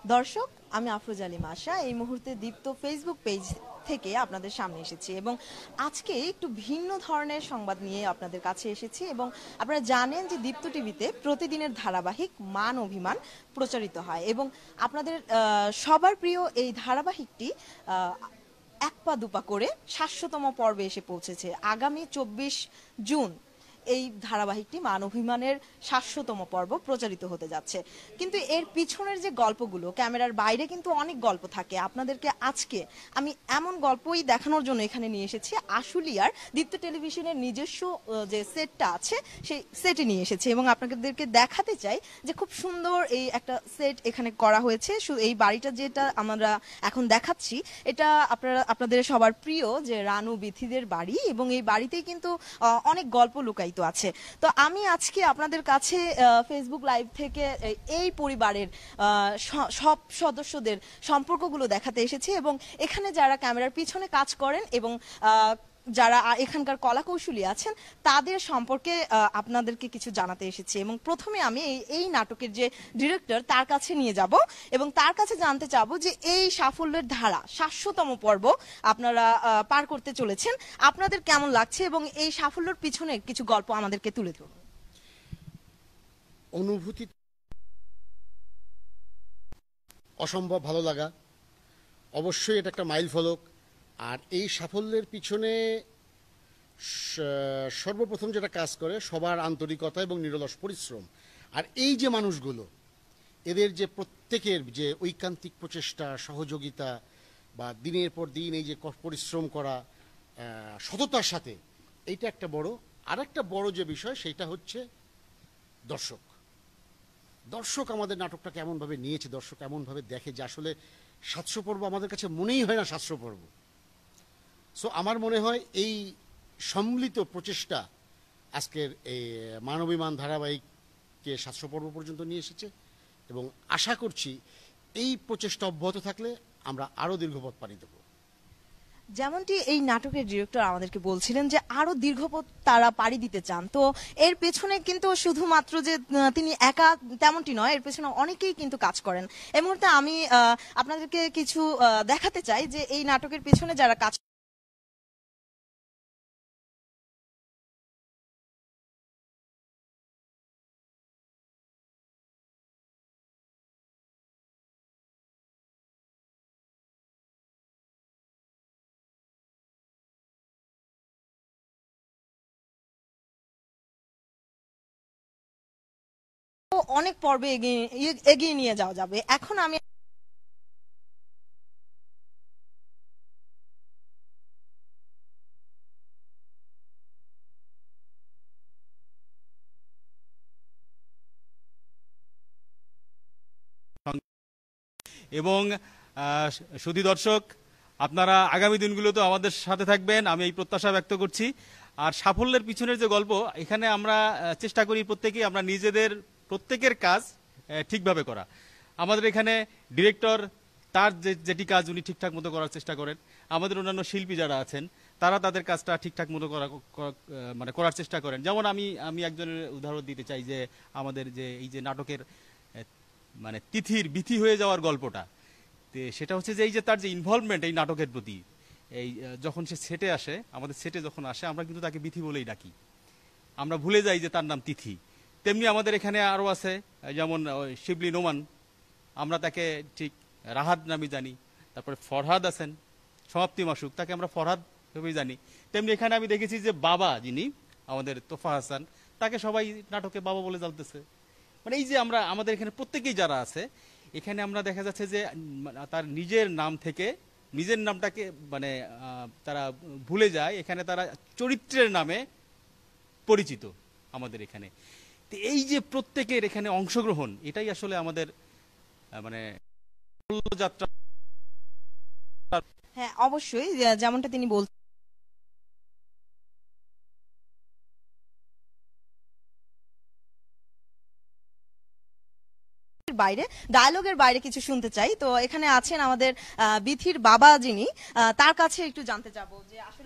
দর্শক, আমি আফরোজ আলী মাসা এই মুহূর্তে দীপ্ত ফেসবুক পেজ থেকে আপনাদের সামনে এসেছি এবং আজকে একটু ভিন্ন ধরনের সংবাদ নিয়ে আপনাদের কাছে এসেছি। এবং আপনারা জানেন যে দীপ্ত টিভিতে প্রতিদিনের ধারাবাহিক মান অভিমান প্রচারিত হয় এবং আপনাদের সবার প্রিয় এই ধারাবাহিকটি এক পা দুপা করে ৭০০তম পর্বে এসে পৌঁছেছে। আগামী ২৪ জুন এই ধারাবাহিকটি মান অভিমানের ৭০০তম পর্ব প্রচারিত হতে যাচ্ছে। কিন্তু এর পিছনের যে গল্পগুলো, ক্যামেরার বাইরে কিন্তু অনেক গল্প থাকে। আপনাদেরকে আজকে আমি এমন গল্পই দেখানোর জন্য এখানে নিয়ে এসেছি। আশুলিয়ার দীপ্ত টেলিভিশনের নিজস্ব যে সেটটা আছে সেই সেটে নিয়ে এসেছি এবং আপনাদেরকে দেখাতে চাই যে খুব সুন্দর এই একটা সেট এখানে করা হয়েছে। এই বাড়িটা যেটা আমরা এখন দেখাচ্ছি এটা আপনাদের সবার প্রিয় যে রানু বিথিদের বাড়ি এবং এই বাড়িতেই কিন্তু অনেক গল্প লুকায়িত আছে। তো আমি আজকে আপনাদের কাছে ফেসবুক লাইভ থেকে এই পরিবারের সব সদস্যদের সম্পর্কগুলো দেখাতে এসেছি এবং এখানে যারা ক্যামেরার পিছনে কাজ করেন এবং যারা এখানকার কলাকৌশলী আছেন তাদের সম্পর্কে আপনাদেরকে কিছু জানাতে এসেছি। এবং প্রথমে আমি এই নাটকের যে ডিরেক্টর তার কাছে নিয়ে যাব এবং তার কাছে জানতে চাবো যে এই সাফল্যের ধারা ৭০০তম পর্ব আপনারা পার করতে চলেছেন, আপনাদের কেমন লাগছে এবং এই সাফল্যের পিছনে কিছু গল্প আমাদেরকে তুলে ধরুন। অনুভূতি অসম্ভব ভালো লাগা, অবশ্যই এটা একটা মাইল ফলক। আর এই সাফল্যের পিছনে সর্বপ্রথম যেটা কাজ করে সবার আন্তরিকতা এবং নিরলস পরিশ্রম। আর এই যে মানুষগুলো, এদের যে প্রত্যেকের যে ঐকান্তিক প্রচেষ্টা, সহযোগিতা বা দিনের পর দিন এই যে পরিশ্রম করা সততার সাথে, এইটা একটা বড়। আর একটা বড় যে বিষয় সেটা হচ্ছে দর্শক। দর্শক আমাদের নাটকটাকে এমনভাবে নিয়েছে, দর্শক এমনভাবে দেখে যে আসলে ৭০০ পর্ব আমাদের কাছে মনেই হয় না ৭০০ পর্ব। সো আমার মনে হয় এই সম্মিলিত প্রচেষ্টা আজকের এই মানবিমান ধারাবাহিককে ৭০০ পর্ব পর্যন্ত নিয়ে এসেছে এবং আশা করছি এই প্রচেষ্টা অব্যাহত থাকলে আমরা আরও দীর্ঘপথ পাড়ি দেব। যেমনটি এই নাটকের ডিরেক্টর আমাদেরকে বলছিলেন যে আরো দীর্ঘপথ তারা পাড়ি দিতে চান, তো এর পেছনে কিন্তু শুধুমাত্র যে তিনি একা তেমনটি নয়, এর পেছনে অনেকেই কিন্তু কাজ করেন। এই মুহূর্তে আমি আপনাদেরকে কিছু দেখাতে চাই যে এই নাটকের পেছনে যারা কাজ অনেক পর্বে এগিয়ে নিয়ে যাওয়া যাবে। এখন আমি এবং সুধী দর্শক, আপনারা আগামী দিনগুলোতে আমাদের সাথে থাকবেন, আমি এই প্রত্যাশা ব্যক্ত করছি। আর সাফল্যের পিছনের যে গল্প, এখানে আমরা চেষ্টা করি প্রত্যেকেই আমরা নিজেদের প্রত্যেকের কাজ ঠিকভাবে করা। আমাদের এখানে ডিরেক্টর তার যেটি কাজ উনি ঠিকঠাক মতো করার চেষ্টা করেন। আমাদের অন্যান্য শিল্পী যারা আছেন তারা তাদের কাজটা ঠিকঠাক মতো করার চেষ্টা করেন। যেমন আমি একজনের উদাহরণ দিতে চাই যে আমাদের যে এই যে নাটকের তিথির বিথি হয়ে যাওয়ার গল্পটা, সেটা হচ্ছে যে এই যে তার যে ইনভলভমেন্ট এই নাটকের প্রতি, এই যখন সে সেটে আসে, আমাদের সেটে যখন আসে আমরা কিন্তু তাকে বিথি বলেই ডাকি, আমরা ভুলে যাই যে তার নাম তিথি। তেমনি আমাদের এখানে আরও আছে, যেমন শিবলি নোমান, আমরা তাকে ঠিক রাহাত নামে জানি। তারপরে ফরহাদ আছেন, সমাপ্তি মাসুক, তাকে আমরা ফরহাদ ভেবেই জানি। তেমনি এখানে আমি দেখেছি যে বাবা যিনি আমাদের তোফা হাসান, তাকে সবাই নাটকে বাবা বলে জানতেছে। এই যে আমাদের এখানে প্রত্যেকেই যারা আছে এখানে আমরা দেখা যাচ্ছে যে তার নিজের নাম থেকে নিজের নামটাকে তারা ভুলে যায়, এখানে তারা চরিত্রের নামে পরিচিত আমাদের এখানে। তো এই যে প্রত্যেকের এখানে অংশগ্রহণ, এটাই আসলে আমাদের যাত্রা। হ্যাঁ, অবশ্যই যেমনটা তিনি বলছেন বাইরে, ডায়লগের বাইরে কিছু শুনতে চাই। তো এখানে আছেন আমাদের বিথির বাবা যিনি, তার কাছে একটু জানতে চাবো যে আসলে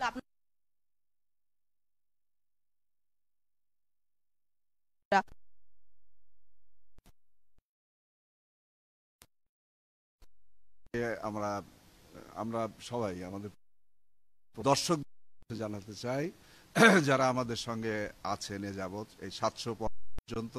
আপনারা আমরা আমরা সবাই আমাদের দর্শক জানাতে চাই যারা আমাদের সঙ্গে আছেন এ যাবৎ এই 700 পর্যন্ত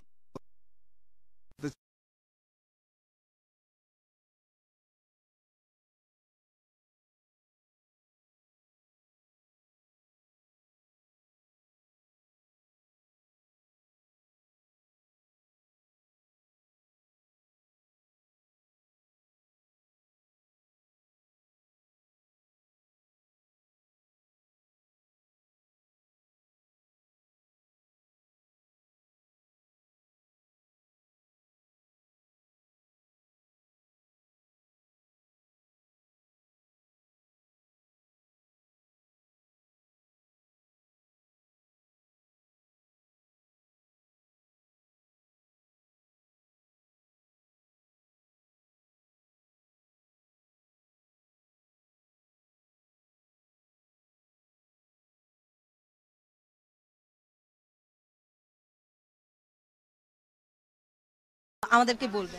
আমাদেরকে বলবেন।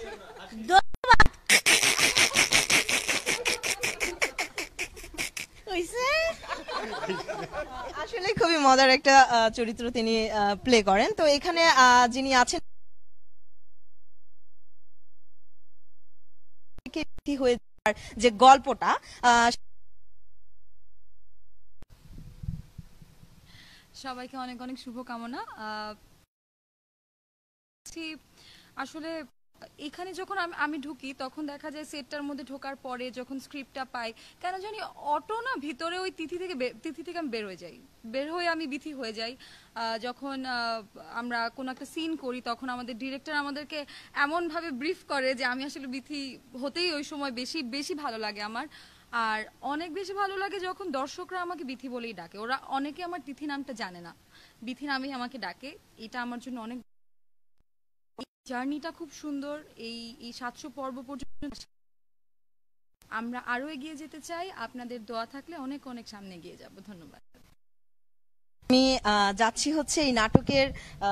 হইছে? আসলে খুবই মজার একটা চরিত্র তিনি প্লে করেন। তো এখানে যিনি আছেন কি হয়ে যাওয়ার যে গল্পটা সবাইকে অনেক অনেক শুভকামনা। আসলে এখানে যখন আমি ঢুকি তখন দেখা যায় সেটটার মধ্যে ঢোকার পরে যখন স্ক্রিপ্টটা পাই কেন জানি অটো না ভিতরে ওই তিথি থেকে আমি বের হয়ে যাই, বের হয়ে আমি বিথি হয়ে যাই। যখন আমরা কোনো একটা সিন করি তখন আমাদের ডিরেক্টর আমাদেরকে এমনভাবে ব্রিফ করে যে আমি আসলে বিথি হতেই ওই সময় বেশি বেশি ভালো লাগে আমার। আর অনেক বেশি ভালো লাগে যখন দর্শকরা আমাকে বিথি বলেই ডাকে। ওরা অনেকে আমার তিথি নামটা জানে না, বিথি নামেই আমাকে ডাকে। এটা আমার জন্য অনেক জার্নিটা খুব সুন্দর। এই 700 পর্ব পর্যন্ত আমরা আরো এগিয়ে যেতে চাই। আপনাদের দোয়া থাকলে অনেক অনেক সামনে এগিয়ে যাব। ধন্যবাদ। আমি যাচ্ছি হচ্ছে এই নাটকের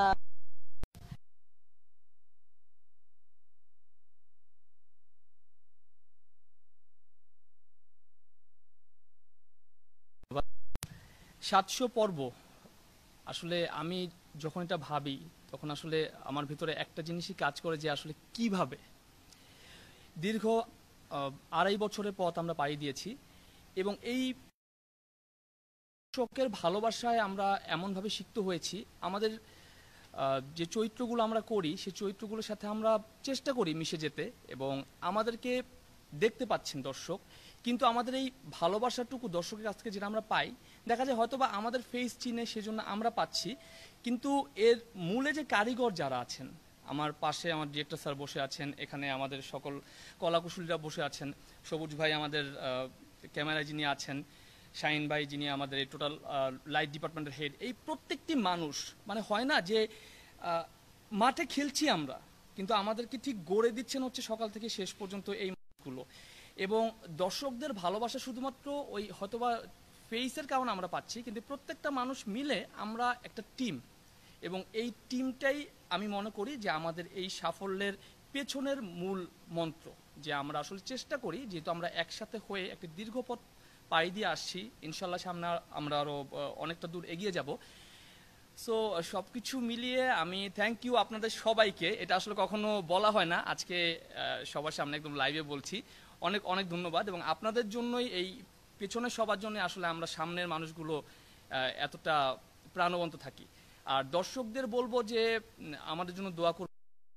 সাতশো পর্ব আসলে আমি যখন এটা ভাবি তখন আসলে আমার ভিতরে একটা জিনিসই কাজ করে যে আসলে কিভাবে দীর্ঘ 2.5 বছরের পথ আমরা পাড়ি দিয়েছি এবং এই দর্শকের ভালোবাসায় আমরা এমনভাবে সিক্ত হয়েছি। আমাদের যে চরিত্রগুলো আমরা করি সেই চরিত্রগুলোর সাথে আমরা চেষ্টা করি মিশে যেতে এবং আমাদেরকে দেখতে পাচ্ছেন দর্শক, কিন্তু আমাদের এই ভালোবাসাটুকু দর্শকের কাছ থেকে যেটা আমরা পাই দেখা যায় হয়তো বা আমাদের ফেস চিনে সেজন্য আমরা পাচ্ছি, কিন্তু এর মূলে যে কারিগর যারা আছেন, আমার পাশে আমার ডিরেক্টর স্যার বসে আছেন, এখানে আমাদের সকল কলাকুশলীরা বসে আছেন, সবুজ ভাই আমাদের ক্যামেরায় যিনি আছেন, শাহিন ভাই যিনি আমাদের এই টোটাল লাইট ডিপার্টমেন্টের হেড, এই প্রত্যেকটি মানুষ মানে হয় না যে মাঠে খেলছি আমরা কিন্তু আমাদেরকে ঠিক গড়ে দিচ্ছেন হচ্ছে সকাল থেকে শেষ পর্যন্ত এই মানুষগুলো। এবং দর্শকদের ভালোবাসা শুধুমাত্র ওই হয়তোবা ফেসের কারণে আমরা পাচ্ছি, কিন্তু প্রত্যেকটা মানুষ মিলে আমরা একটা টিম এবং এই টিমটাই আমি মনে করি যে আমাদের এই সাফল্যের পেছনের মূল মন্ত্র। যে আমরা আসলে চেষ্টা করি যেহেতু আমরা একসাথে হয়ে একটা দীর্ঘ পথ পাড়ি দিয়ে আসছি, ইনশাল্লাহ সামনে আমরা আরও অনেকটা দূর এগিয়ে যাব। সো সবকিছু মিলিয়ে আমি থ্যাংক ইউ আপনাদের সবাইকে। এটা আসলে কখনো বলা হয় না, আজকে সবার সামনে একদম লাইভে বলছি। অনেক অনেক ধন্যবাদ এবং আপনাদের জন্যই এই পেছনের সবার জন্য আসলে আমরা সামনের মানুষগুলো এতটা প্রাণবন্ত থাকি। আর দর্শকদের বলবো যে আমাদের জন্য দোয়া করুন।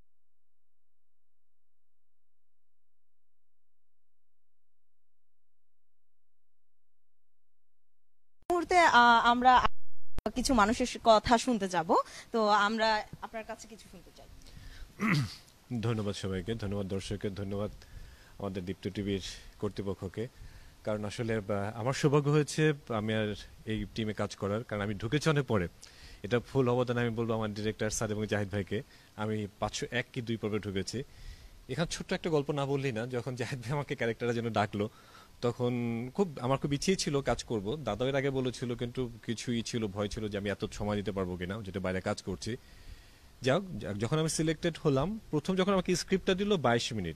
মুহূর্তে আমরা কিছু মানুষের কথা শুনতে যাব, তো আমরা আপনার কাছে কিছু শুনতে চাই। ধন্যবাদ সবাইকে, ধন্যবাদ দর্শককে, ধন্যবাদ আমাদের দীপ্ত টিভির কর্তৃপক্ষকে। কারণ আসলে আমার সৌভাগ্য হয়েছে আমি আর এই টিমে কাজ করার, কারণ আমি ঢুকেছি অনেক পরে। এটা ফুল অবদান আমি বলবো আমার ডিরেক্টর স্যার এবং জাহিদ ভাইকে। আমি 501 কি 2 পর্বে ঢুকেছি। এখানে ছোট্ট একটা গল্প না বললেই না, যখন জাহিদ ভাই আমাকে ক্যারেক্টারের জন্য ডাকলো তখন আমার খুব ইচ্ছেই ছিল কাজ করব। দাদা এর আগে বলেছিল, কিন্তু কিছুই ছিল, ভয় ছিল যে আমি এত সময় দিতে পারবো কিনা, যেটা বাইরে কাজ করছি। যাক, যখন আমি সিলেক্টেড হলাম, প্রথম যখন আমাকে স্ক্রিপ্টটা দিল 22 মিনিট,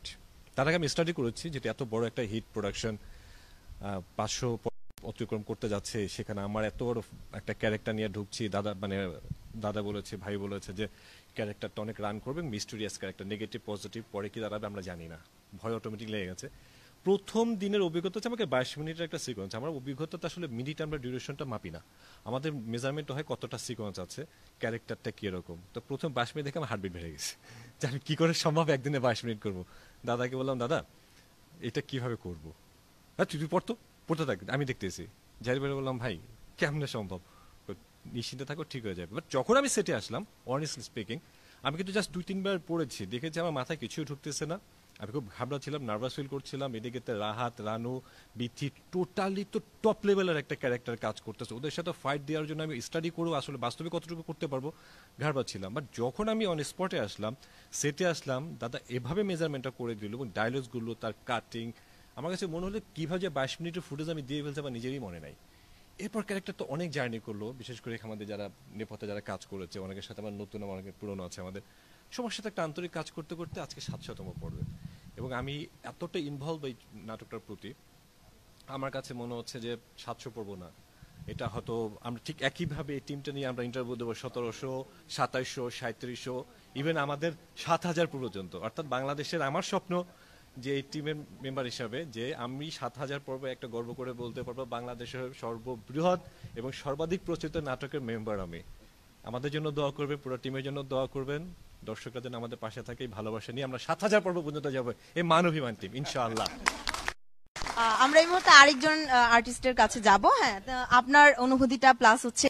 তার আগে আমি স্টাডি করেছি যেটা এত বড় একটা হিট প্রোডাকশন 500 অতিক্রম করতে যাচ্ছে, সেখানে আমার এত বড় একটা ক্যারেক্টার নিয়ে ঢুকছি। দাদা বলেছে, ভাই বলেছে যে ক্যারেক্টারটা অনেক রান করবে, মিস্টেরিয়াস ক্যারেক্টার, নেগেটিভ পজিটিভ পরে কি দাঁড়াবে আমরা জানি না, ভয় অটোমেটিক লেগে গেছে। প্রথম দিনের অভিজ্ঞতা হচ্ছে আমাকে 22 মিনিটের একটা সিকোয়েন্স, আমার অভিজ্ঞতা আসলে মিনিট আমরা ডিউরেশনটা মাপি না, আমাদের মেজারমেন্ট হয় কতটা সিকোয়েন্স আছে, ক্যারেক্টারটা কিরকম। তো প্রথম 22 মিনিট দেখে আমার হার্টবিট বেড়ে গেছে যে আমি কি করে সম্ভব একদিনে 22 মিনিট করবো। দাদাকে বললাম, দাদা এটা কিভাবে করবো? হ্যাঁ তুই পড়তে থাক, আমি দেখতেছি। যাই বললাম, ভাই কেমনে সম্ভব? নিশ্চিন্তে থাকো, ঠিক হয়ে যাবে। বাট যখন আমি সেটে আসলাম, অনেস্টলি স্পিকিং, আমি কিন্তু জাস্ট 2-3 বার পড়েছি, দেখেছি আমার মাথায় কিছুই ঢুকতেছে না, আমি খুব ঘাবড়াচ্ছিলাম, নার্ভাস ফিল করছিলাম। এদিকে রাহাত, রানু, বিথি টোটালি তো টপ লেভেলের একটা ক্যারেক্টার কাজ করতেছে, ওদের সাথে ফাইট দেওয়ার জন্য আমি স্টাডি করবো, আসলে বাস্তবে কতটুকু করতে পারবো ঘাবড়াচ্ছিলাম। বাট যখন আমি অন স্পটে আসলাম, সেটে আসলাম, দাদা এভাবে মেজারমেন্টটা করে দিল এবং ডায়লগসগুলো, তার কাটিং, আমার কাছে মনে হলো কিভাবে 22 মিনিটের ফুটেজ আমি দিয়ে ফেলছি আমার নিজেরই মনে নাই। এরপর ক্যারেক্টার তো অনেক জার্নি করলো, বিশেষ করে আমাদের যারা নেপথ্যে যারা কাজ করেছে, অনেকের সাথে আমার নতুন, অনেকের পুরনো আছে, আমাদের সবার সাথে একটা আন্তরিক কাজ করতে করতে আজকে 700তম পর্বে, এবং আমি এতটা ইনভলভ এই নাটকটার প্রতি, আমার কাছে মনে হচ্ছে যে 700 পর্ব না, এটা হয়তো আমরা ঠিক একইভাবে এই টিমটা নিয়ে আমরা ইন্টারভিউ দেবো 1700, 2700, 3700, ইভেন আমাদের 7000 পর্যন্ত। অর্থাৎ বাংলাদেশের আমার স্বপ্ন যে এই টিমের মেম্বার হিসাবে যে আমি 7000 পর্বে একটা গর্ব করে বলতে পারবো বাংলাদেশের সর্ববৃহৎ এবং সর্বাধিক প্রচলিত নাটকের মেম্বার আমি। আমাদের জন্য দোয়া করবেন, পুরো টিমের জন্য দোয়া করবেন, দর্শকরা যেন আমাদের পাশে থাকে, এই ভালোবাসা নিয়ে আমরা 7000 পর্ব পর্যন্ত যাবো এই মানবিমান টিম, ইনশাআল্লাহ। আমরা এই মুহূর্তে আরেকজন আর্টিস্টের কাছে যাব। হ্যাঁ, আপনার অনুভূতিটা প্লাস হচ্ছে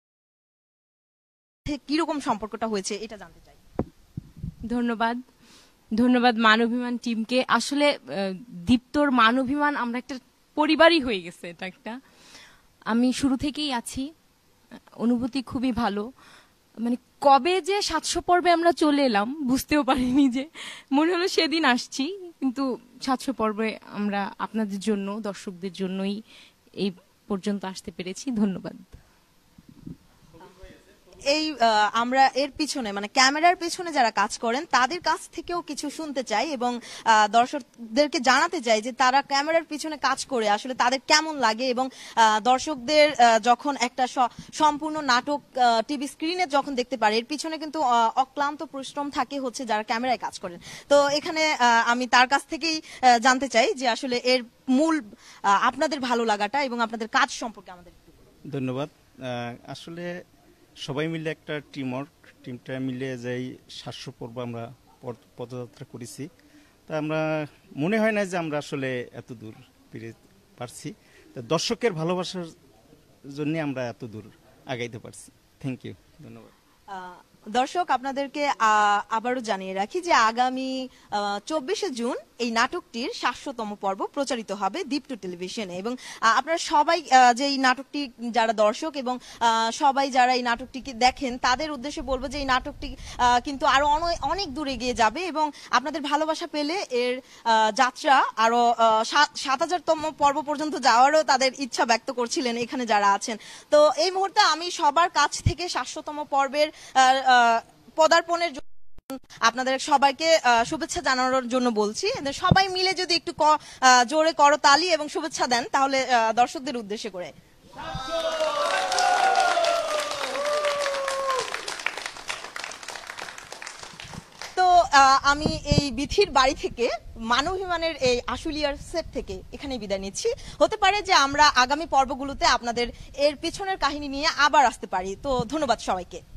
কিরকম সম্পর্কটা হয়েছে এটা জানতে চাই। ধন্যবাদ মানবিমান টিমকে। আসলে দীপ্তর মানবিমান আমরা একটা পরিবারই হয়ে গেছে, এটা একটা, আমি শুরু থেকেই আছি, অনুভূতি খুবই ভালো। মানে কবে যে 700 পর্বে আমরা চলে এলাম বুঝতেও পারিনি, যে মনে হলো সেদিন আসছি, কিন্তু 700 পর্বে আমরা আপনাদের জন্য, দর্শকদের জন্যই এই পর্যন্ত আসতে পেরেছি। ধন্যবাদ। এই আমরা এর পিছনে মানে ক্যামেরার পিছনে যারা কাজ করেন তাদের কাছ থেকেও কিছু শুনতে চাই এবং দর্শকদেরকে জানাতে চাই যে তারা ক্যামেরার পিছনে কাজ করে আসলে তাদের কেমন লাগে, এবং দর্শকদের যখন একটা সম্পূর্ণ নাটক টিভি স্ক্রিনে যখন দেখতে পারে, এর পিছনে কিন্তু অক্লান্ত পরিশ্রম থাকে হচ্ছে যারা ক্যামেরায় কাজ করেন। তো এখানে আমি তার কাছ থেকেই জানতে চাই যে আসলে এর মূল আপনাদের ভালো লাগাটা এবং আপনাদের কাজ সম্পর্কে আমাদের। ধন্যবাদ। আসলে সবাই মিলে একটা টিমটা মিলে যাই 700 পর্ব আমরা পদযাত্রা করেছি, তা আমরা মনে হয় না যে আমরা আসলে এত দূর ফিরে পারছি, দর্শকের ভালোবাসার জন্য আমরা এত দূর আগাইতে পারছি। থ্যাংক ইউ, ধন্যবাদ। দর্শক আপনাদেরকে আবারও জানিয়ে রাখি যে আগামী 24শে জুন এই নাটকটির 700তম পর্ব প্রচারিত হবে দীপ্ত টেলিভিশনে, এবং আপনারা সবাই যে এই নাটকটি যারা দর্শক এবং সবাই যারা এই নাটকটিকে দেখেন তাদের উদ্দেশ্যে বলবো যে এই নাটকটি কিন্তু আরো অনেক দূর এগিয়ে যাবে, এবং আপনাদের ভালোবাসা পেলে এর যাত্রা আরো 7000তম পর্ব পর্যন্ত যাওয়ারও তাদের ইচ্ছা ব্যক্ত করছিলেন এখানে যারা আছেন। তো এই মুহূর্তে আমি সবার কাছ থেকে 700তম পর্বের পদার্পণের জন্য আপনাদের সবাইকে শুভেচ্ছা জানানোর জন্য বলছি। সবাই মিলে যদি একটু জোরে করতালি এবং শুভেচ্ছা দেন তাহলে দর্শকদের উদ্দেশ্যে করে। তো আমি এই বিথির বাড়ি থেকে মানবিমানের এই আশুলিয়ার সেট থেকে এখানে বিদায় নিচ্ছি। হতে পারে যে আমরা আগামী পর্বগুলোতে আপনাদের এর পিছনের কাহিনী নিয়ে আবার আসতে পারি। তো ধন্যবাদ সবাইকে।